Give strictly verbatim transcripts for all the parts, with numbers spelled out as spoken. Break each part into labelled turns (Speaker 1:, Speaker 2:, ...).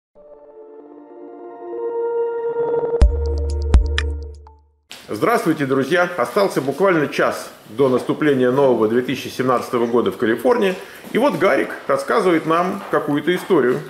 Speaker 1: Здравствуйте, друзья! Остался буквально час до наступления нового две тысячи семнадцатого года в Калифорнии. И вот Гарик рассказывает нам какую-то историю.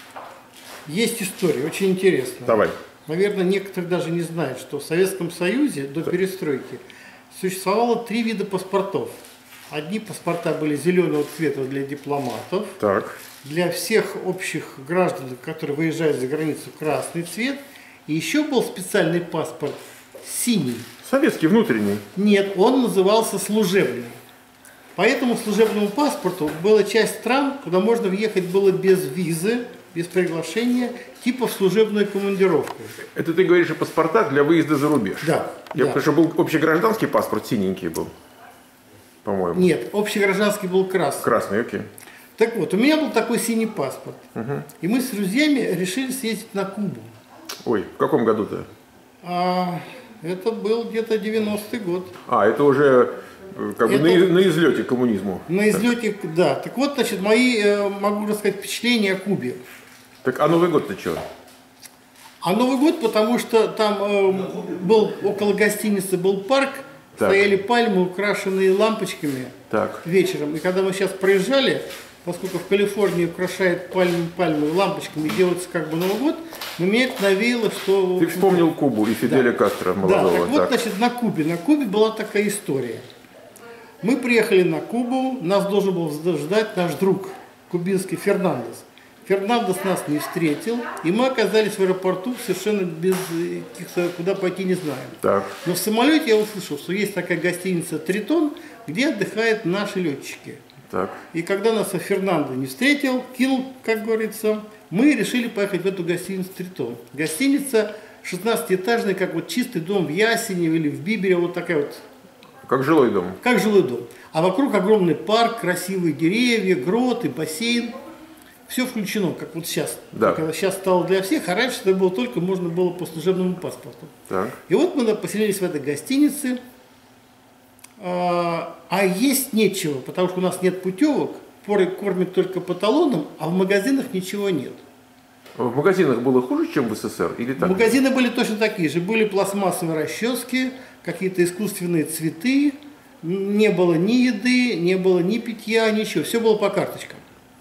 Speaker 2: Есть история, очень интересная.
Speaker 1: Давай.
Speaker 2: Наверное, некоторые даже не знают, что в Советском Союзе до перестройки существовало три вида паспортов. Одни паспорта были зеленого цвета для дипломатов.
Speaker 1: Так.
Speaker 2: Для всех общих граждан, которые выезжают за границу, красный цвет. И еще был специальный паспорт синий.
Speaker 1: Советский, внутренний?
Speaker 2: Нет, он назывался служебный. По этому служебному паспорту была часть стран, куда можно въехать было без визы, без приглашения, типа в служебную командировку.
Speaker 1: Это ты говоришь о паспортах для выезда за рубеж?
Speaker 2: Да.
Speaker 1: Я
Speaker 2: да.
Speaker 1: потому что был общегражданский паспорт, синенький был, по-моему.
Speaker 2: Нет, общегражданский был красный.
Speaker 1: Красный, окей.
Speaker 2: Так вот, у меня был такой синий паспорт.
Speaker 1: Угу. И
Speaker 2: мы с друзьями решили съездить на Кубу.
Speaker 1: Ой, в каком году-то?
Speaker 2: А, это был где-то девяностый год.
Speaker 1: А, это уже как бы это... на, на излете коммунизму.
Speaker 2: На излете, так. да. Так вот, значит, мои, могу рассказать, впечатления о Кубе.
Speaker 1: Так, а Новый год-то чего?
Speaker 2: А Новый год, потому что там э, был около гостиницы был парк, так. Стояли пальмы, украшенные лампочками
Speaker 1: так.
Speaker 2: вечером. И когда мы сейчас проезжали, поскольку в Калифорнии украшают пальмы, пальмы лампочками, делается как бы Новый год, но меня это навеяло, что...
Speaker 1: Ты вспомнил Кубу и Фиделя да. Кастро молодого.
Speaker 2: Да, так вот,
Speaker 1: так.
Speaker 2: значит, на Кубе. На Кубе была такая история. Мы приехали на Кубу, нас должен был ждать наш друг кубинский Фернандес. Фернандес нас не встретил, и мы оказались в аэропорту совершенно без каких-то, куда пойти не знаем.
Speaker 1: Так.
Speaker 2: Но в самолете я услышал, что есть такая гостиница «Тритон», где отдыхают наши летчики.
Speaker 1: Так.
Speaker 2: И когда нас Фернандо не встретил, кинул, как говорится, мы решили поехать в эту гостиницу «Тритон». Гостиница шестнадцатиэтажная, как вот чистый дом в Ясеневе или в Бибере, вот такая вот.
Speaker 1: Как жилой дом.
Speaker 2: Как жилой дом. А вокруг огромный парк, красивые деревья, гроты, бассейн. Все включено, как вот сейчас.
Speaker 1: Да.
Speaker 2: Когда сейчас стало для всех, а раньше это было только можно было по служебному паспорту.
Speaker 1: Так.
Speaker 2: И вот мы поселились в этой гостинице. А, а есть нечего, потому что у нас нет путевок, поры кормят только по талонам, а в магазинах ничего нет.
Speaker 1: В магазинах было хуже, чем в СССР? Или так?
Speaker 2: Магазины были точно такие же. Были пластмассовые расчески, какие-то искусственные цветы. Не было ни еды, не было ни питья, ничего. Все было по карточкам.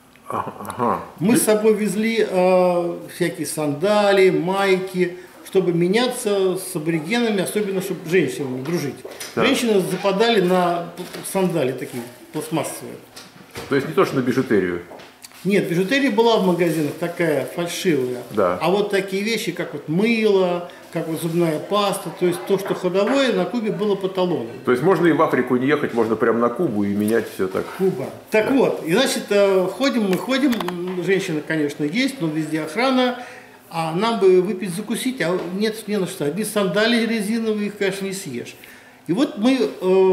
Speaker 1: Ага.
Speaker 2: Мы с собой везли э, всякие сандалии, майки, чтобы меняться с аборигенами, особенно чтобы женщинами дружить. Так. Женщины западали на сандали такие пластмассовые.
Speaker 1: То есть не то, что на бижутерию?
Speaker 2: Нет, бижутерия была в магазинах такая фальшивая.
Speaker 1: Да.
Speaker 2: А вот такие вещи, как вот мыло, как вот зубная паста, то есть то, что ходовое, на Кубе было по талонам.
Speaker 1: То есть можно и в Африку не ехать, можно прямо на Кубу и менять все так.
Speaker 2: Куба. Так да. Вот, и значит, ходим мы, ходим, женщина, конечно, есть, но везде охрана, а нам бы выпить, закусить, а нет, не на что. Одни сандалии резиновые, их, конечно, не съешь. И вот мы,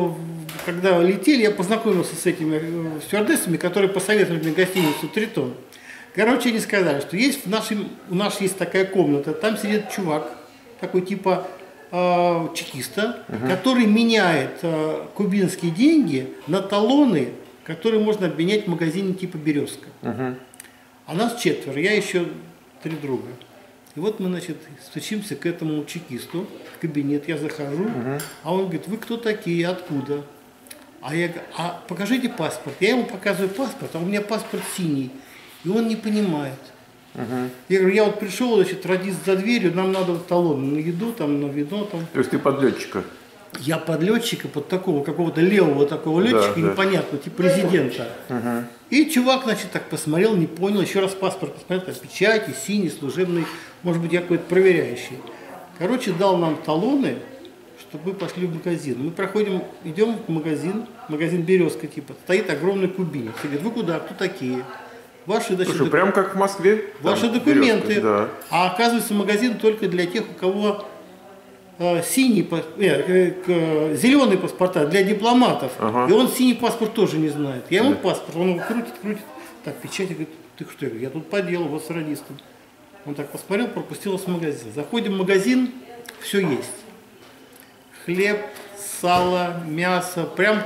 Speaker 2: когда летели, я познакомился с этими стюардессами, которые посоветовали мне гостиницу «Тритон». Короче, они сказали, что есть в нашем, у нас есть такая комната, там сидит чувак, такой типа э, чекиста, угу. который меняет э, кубинские деньги на талоны, которые можно обменять в магазине типа «Березка». Угу. А нас четверо, я еще три друга. И вот мы, значит, стучимся к этому чекисту в кабинет, я захожу, угу. а он говорит: вы кто такие, откуда? А я говорю: а покажите паспорт. Я ему показываю паспорт, а у меня паспорт синий, и он не понимает. Угу. Я говорю: я вот пришел, значит, радист за дверью, нам надо вот талон на еду, там, на вино. Там.
Speaker 1: То есть ты подлетчика? Я
Speaker 2: подлетчика, под такого какого-то левого такого летчика, да, непонятного, да. типа президента. Угу. И чувак, значит, так посмотрел, не понял, еще раз паспорт посмотрел, там, печати, синий, служебный, может быть, я какой-то проверяющий. Короче, дал нам талоны, чтобы мы пошли в магазин. Мы проходим, идем в магазин, магазин «Березка» типа, стоит огромный кубинец. И говорит: вы куда, кто такие? Ваши, значит,
Speaker 1: Слушай, прям как в Москве.
Speaker 2: Ваши документы.
Speaker 1: Березка, да.
Speaker 2: А оказывается, магазин только для тех, у кого э, синий, э, э, зеленый паспорта для дипломатов. Ага. И он синий паспорт тоже не знает. Я ему да. паспорт, он его крутит, крутит. Так, печать, говорит: ты что? Я, говорю: я тут по делу, вот с радистом. Он так посмотрел, пропустил нас в магазин. Заходим в магазин, все есть. Хлеб, сало, мясо, прям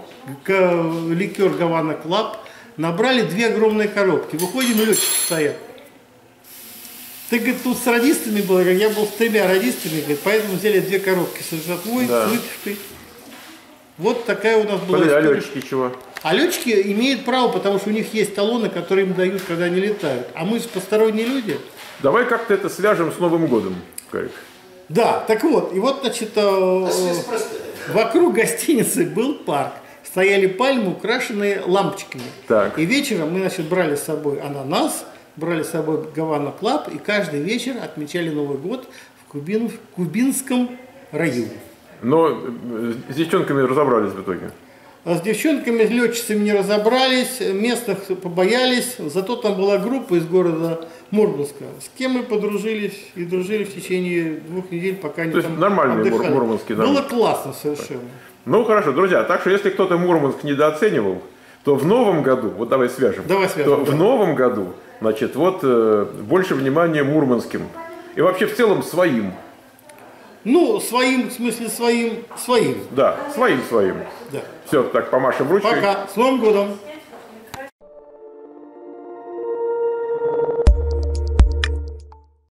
Speaker 2: ликер Гавана Клаб. Набрали две огромные коробки. Выходим, и летчики стоят. ты, говорит, тут с радистами был, я был с тремя радистами, говорит, поэтому взяли две коробки с жратвой,
Speaker 1: Да.
Speaker 2: с выпивкой. Вот такая у нас была
Speaker 1: Подожди, а
Speaker 2: история.
Speaker 1: летчики чего?
Speaker 2: А летчики имеют право, потому что у них есть талоны, которые им дают, когда они летают. А мы же посторонние люди.
Speaker 1: Давай как-то это свяжем с Новым годом, Гарик.
Speaker 2: Да, так вот, и вот, значит, э, вокруг гостиницы был парк. Стояли пальмы, украшенные лампочками.
Speaker 1: Так.
Speaker 2: И вечером мы, значит, брали с собой ананас, брали с собой Гавана Клаб, и каждый вечер отмечали Новый год в, Кубин, в Кубинском районе.
Speaker 1: Но э, с девчонками разобрались в итоге.
Speaker 2: А с девчонками, с летчицами не разобрались, местных побоялись, зато там была группа из города Мурманска, с кем мы подружились и дружили в течение двух недель, пока они
Speaker 1: То есть
Speaker 2: там
Speaker 1: нормальные
Speaker 2: отдыхали.
Speaker 1: мурманские, да?
Speaker 2: Было классно совершенно.
Speaker 1: Ну хорошо, друзья, так что если кто-то Мурманск недооценивал, то в новом году, вот давай свяжем,
Speaker 2: Давай свяжем,
Speaker 1: то
Speaker 2: да.
Speaker 1: в новом году, значит, вот э, больше внимания мурманским. И вообще в целом своим.
Speaker 2: Ну, своим, в смысле своим, своим.
Speaker 1: Да, своим своим.
Speaker 2: Да.
Speaker 1: Все, так, помашем ручкой.
Speaker 2: Пока. С Новым годом!